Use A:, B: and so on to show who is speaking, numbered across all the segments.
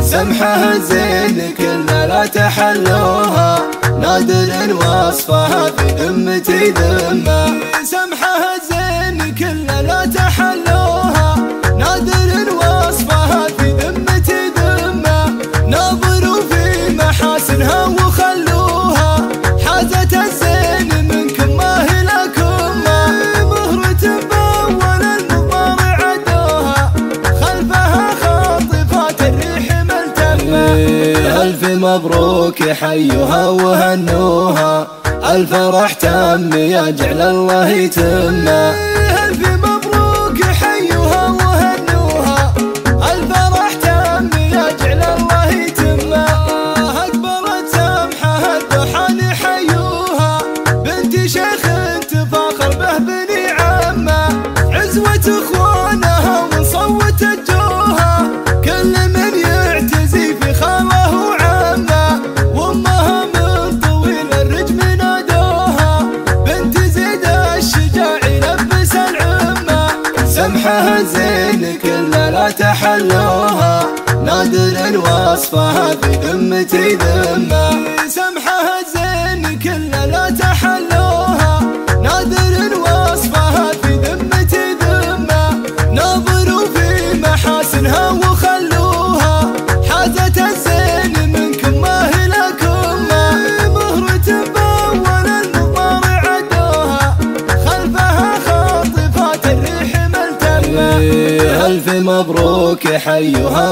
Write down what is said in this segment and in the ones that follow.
A: سمحة الزين كلها لا تحلوها، نادر وصفها في ذمتي ذمة. سمحة الزين كلها لا تحلوها، نادر وصفها في ذمتي ذمة. ناظروا في محاسنها وخلوها، حازت الزين منكم ما هي لكم. مهرة بأول المضارع عدوها، خلفها خاطفات الريح ملتمة. ألف مبروك حيوها وهنوها، الفرح تم يجعل الله يتمه. ألف مبروك حيوها وهنوها، الفرح تم يجعل الله يتمه. أكبرت سمحة الدحان حيوها، بنت شيخ تفاخر به بني عمه. عزوة اخوانها ونصوت الجوها، كل من يعتزي في خاله وعمه. وامها من طويل الرجم نادوها، بنت زيد الشجاع يلبس العمه. سمحة الزين كلها لا تحلوها، نادر وصفها في ذمتي ذمه. سمحة الزين كلها لا تحلوها، نادر وصفها في ذمتي ذمه. ناظروا في محاسنها وخلوها، حازت الزين منكم ما هي لكم. مهرة بأول المضارع عدوها، خلفها خاطفات الريح ملتمة. ألف مبروك حيوها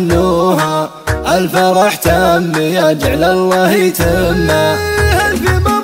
A: وهنوها، الفرح تم يجعل الله يتمه.